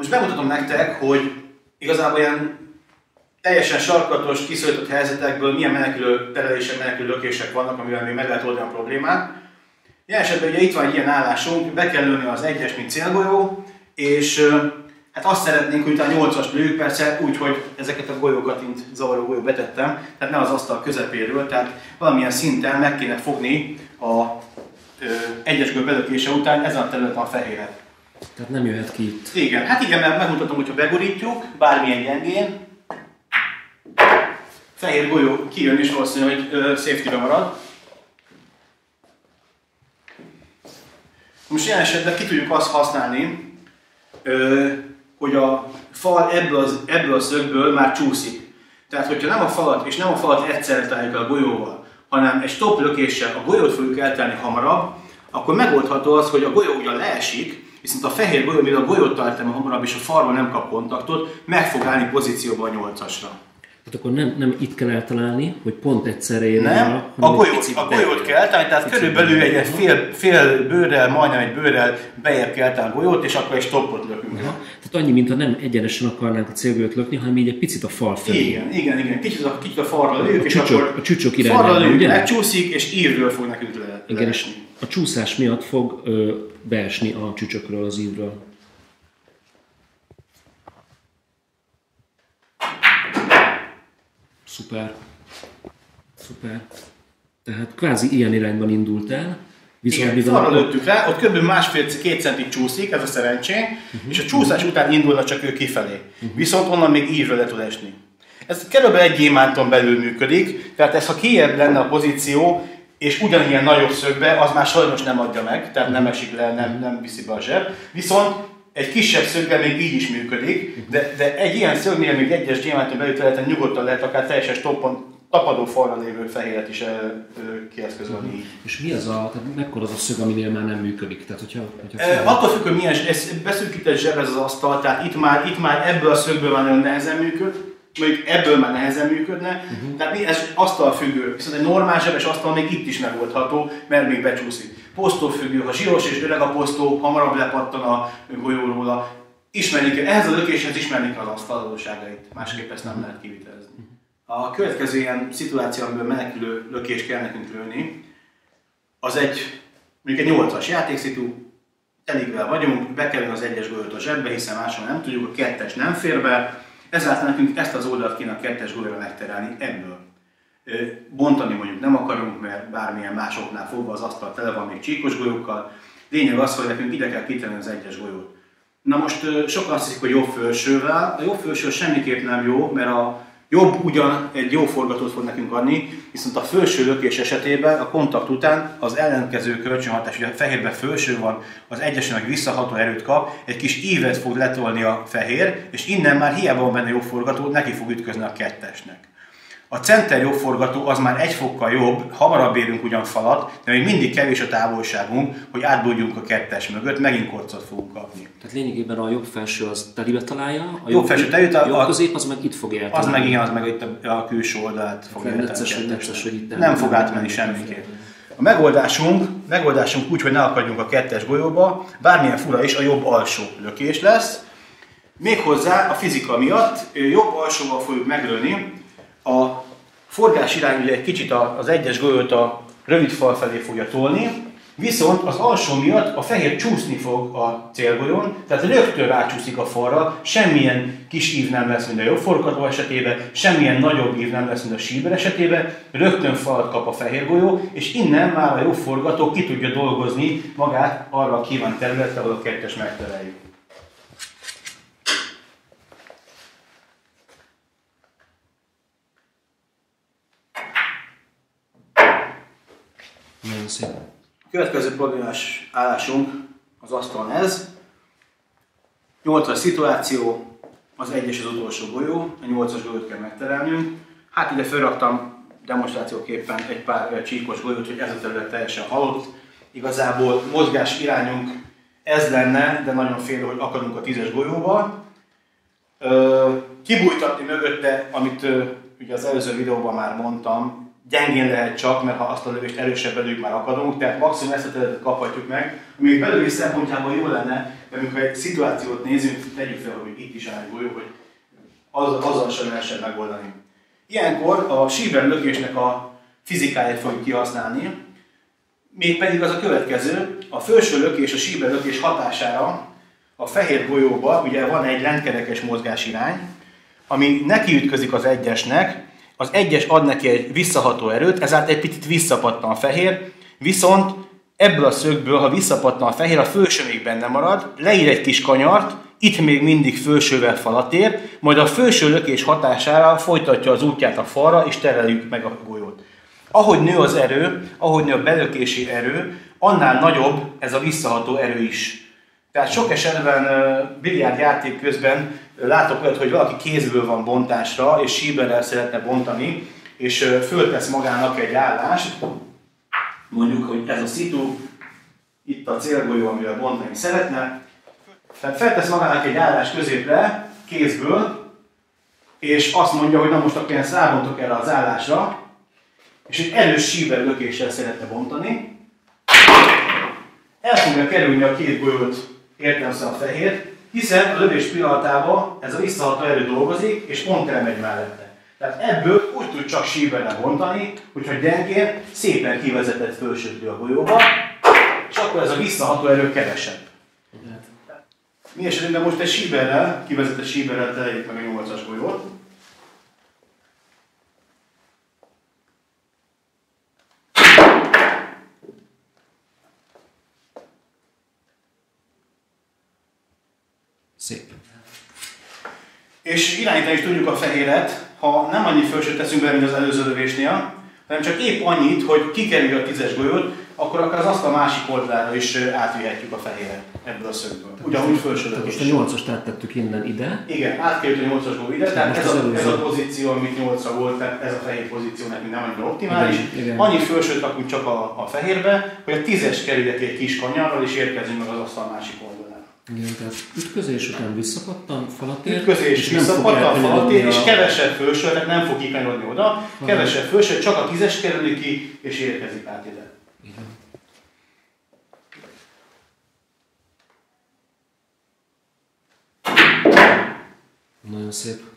Most bemutatom nektek, hogy igazából ilyen teljesen sarkatos, kiszorított helyzetekből milyen menekülő terelések, menekülő lökések vannak, amivel még meg lehet oldani a problémát. Ilyen esetben ugye itt van egy ilyen állásunk, be kell lőni az 1-es, mint célgolyó, és hát azt szeretnénk, hogy utána 8-as lőjük, persze úgy, hogy ezeket a golyókat, mint zavaró golyó betettem, tehát ne az asztal közepéről, tehát valamilyen szinten meg kéne fogni a 1-es golyó belökése után ezen a területen a fehéret. Tehát nem jöhet ki itt. Igen, hát igen, mert megmutatom, hogyha begurítjuk, bármilyen gyengén, fehér golyó kijön és valószínű, hogy safety-be marad. Most ilyen esetben ki tudjuk azt használni, hogy a fal ebből a szögből már csúszik. Tehát, hogyha nem a falat és nem a falat egyszerre találjuk el a golyóval, hanem egy stop lökéssel a golyót fogjuk eltelni hamarabb, akkor megoldható az, hogy a golyó ugyan leesik, viszont a fehér golyó, mivel a golyót találtam hamarabb és a falról nem kap kontaktot, meg fog állni pozícióba a 8-asra. Tehát akkor nem itt kell eltalálni, hogy pont egyszerre érjen nem, a golyót kell eltalálni, tehát körülbelül egy fél bőrrel, majdnem egy bőrrel bejebb kell eltalálni a golyót, és akkor egy stoppot lökünk. Tehát annyi, mintha nem egyenesen akarnánk a célgolyót lökni, hanem így egy picit a fal felé. Igen. Kicsit a falra lőjük, és akkor a csücsök irányába, ugye? Megcsúszik, és ívről fog nekünk leesni. Igen, és a csúszás miatt fog beesni a csücsökről, az ívről. Szuper. Tehát kvázi ilyen irányban indult el. Igen, falra lőttük rá, ott kb. 1,5-2 centig csúszik, ez a szerencsén, és a csúszás után indulna csak ő kifelé. Viszont onnan még ívre le tud esni. Ez kb. egy gyémánton belül működik, tehát ez ha kijebb lenne a pozíció, és ugyanilyen nagyobb szögbe, az már sajnos nem adja meg, tehát nem esik le, nem viszi be a zseb. Viszont egy kisebb szögben még így is működik, de egy ilyen szögnél még egyes gyémánton belül területen nyugodtan lehet akár teljesen stoppon, tapadó falra lévő fehéret is kieszközölni. És mi az tehát mekkora az a szög, aminél már nem működik? Tehát, attól függ, hogy milyen, ez beszűkített zseb ez az asztal, tehát itt már ebből a szögből már nagyon nehezen működ, mondjuk ebből már nehezen működne, tehát ez asztal függő, viszont egy normál zsebes asztal még itt is megoldható, mert még becsúszik. Posztó függő, ha zsíros és öreg a posztó, hamarabb lepattan a golyóról, ehhez a lökéshez ismerni kell az asztal adósságait, másképp ezt nem lehet kivitelezni. A következő ilyen szituáció, amiben menekülő lökést kell nekünk lőni, az mondjuk egy 8-as játékszitu, eligvel vagyunk, bekerül az 1-es golyót a zsebbe, hiszen máshol nem tudjuk, a 2-es nem fér be, ezáltal nekünk ezt az oldalt kéne a 2-es golyóra megterelni ebből. Bontani mondjuk nem akarunk, mert bármilyen másoknál fogva az asztal tele van még csíkos golyókkal. Lényeg az, hogy nekünk ide kell kitenni az 1-es golyót. Na most sokan azt hiszik, hogy jobb fölsővel. A jobb fölső semmiképp nem jó, mert a jobb ugyan egy jó forgatót fog nekünk adni, viszont a felső lökés esetében a kontakt után az ellenkező kölcsönhatás, ugye a fehérben felső van, az 1-esen meg visszaható erőt kap, egy kis ívet fog letolni a fehér, és innen már hiába van benne jobb forgató, neki fog ütközni a 2-esnek. A center jobb forgató az már egy fokkal jobb, hamarabb érünk ugyan falat, de még mindig kevés a távolságunk, hogy átbújjunk a 2-es mögött, megint korcot fogunk kapni. Tehát lényegében a jobb felső az telibe találja, a jobb felső telibe, jobb közép az meg itt fog eltalálni. Az meg igen, az meg itt a külső oldalt fog eltalálni. Nem fog átmenni semmiképp. A megoldásunk úgy, hogy ne akadjunk a 2-es golyóba, bármilyen fura is, a jobb alsó lökés lesz. Méghozzá a fizika miatt jobb alsóval fogjuk meglőni. A forgás irány ugye egy kicsit az 1-es golyót a rövid fal felé fogja tolni, viszont az alsó miatt a fehér csúszni fog a célgolyón, tehát rögtön rácsúszik a falra, semmilyen kis ív nem lesz, mint a jobb forgató esetében, semmilyen nagyobb ív nem lesz, mint a síber esetében, rögtön falat kap a fehér golyó, és innen már a jobb forgató ki tudja dolgozni magát arra a kívánt területre, ahol a 2-es megtereljük. Nagyon szép. A következő problémás állásunk az asztalon ez. 8-as szituáció, az 1-es az utolsó golyó, a 8-as golyót kell megterelnünk. Hát ide felraktam demonstrációképpen egy pár csíkos golyót, hogy ez a terület teljesen halott. Igazából mozgás irányunk ez lenne, de nagyon félő, hogy akadunk a 10-es golyóba. Kibújtatni mögötte, amit ugye az előző videóban már mondtam, gyengén lehet csak, mert ha azt a lövést erősebb lövünk, már akadunk, tehát maximum ezt a területet kaphatjuk meg. Ami egy belövés szempontjából jó lenne, mert amikor egy szituációt nézünk, tegyük fel, hogy itt is áll egy golyó, hogy azzal sem lehessen megoldani. Ilyenkor a síber lökésnek a fizikáját fogjuk kihasználni, mégpedig az a következő, a felső lökés, a síber lökés hatására a fehér golyóba ugye van egy rendkerekes mozgásirány, ami nekiütközik az egyesnek, az egyes ad neki egy visszaható erőt, ezáltal egy picit visszapattan a fehér, viszont ebből a szögből, ha visszapattan a fehér, a felső még benne marad, leír egy kis kanyart, itt még mindig felsővel falat ér, majd a felső lökés hatására folytatja az útját a falra, és tereljük meg a golyót. Ahogy nő az erő, ahogy nő a belökési erő, annál nagyobb ez a visszaható erő is. Tehát sok esetben biliárd játék közben látok olyat, hogy valaki kézből van bontásra, és síberrel szeretne bontani, és föltesz magának egy állást, mondjuk, hogy ez a szitu, itt a célgolyó, amivel bontani szeretne, tehát feltesz magának egy állást középre, kézből, és azt mondja, hogy na most akkor én ezt rábontok erre az állásra, és egy erős síber lökéssel szeretne bontani. El fogja kerülni a két golyót értelemszerűen a fehér, hiszen a lövés pillanatában ez a visszaható erő dolgozik, és pont elmegy mellette. Tehát ebből úgy tud csak síberrel bontani, hogyha gyengén szépen kivezetett fölsőt a golyóba, és akkor ez a visszaható erő kevesebb. Mi esetünkben most egy síberrel, kivezetett síberrel tereljük meg a 8-as golyót. Szép. És irányítani is tudjuk a fehéret, ha nem annyi fölsőt teszünk be, mint az előző lövésnél, hanem csak épp annyit, hogy kikerüljük a 10-es golyót, akkor azt a másik oldalára is átvihetjük a fehéret ebből a szögből. Ugyanúgy fölső lövés. Most a 8-ast áttettük innen ide. Igen, átkerült a 8-as golyó ide, tehát ez a pozíció, amit 8-ra volt, tehát ez a fehér pozíció nekünk nem annyira optimális. Igen. Annyi fölsőt rakunk csak a fehérbe, hogy a 10-es kerüljek egy kis kanyarral, és érkezünk meg az asztal másik oldalára. Igen, tehát ütközés után visszapattan, falat ér, ütközés, visszapattan, falat ér, és kevesebb fölső, tehát nem fog kikanyarodni oda, kevesebb fölső, csak a 10-es kerül ki, és érkezik át ide. Igen. Nagyon szép.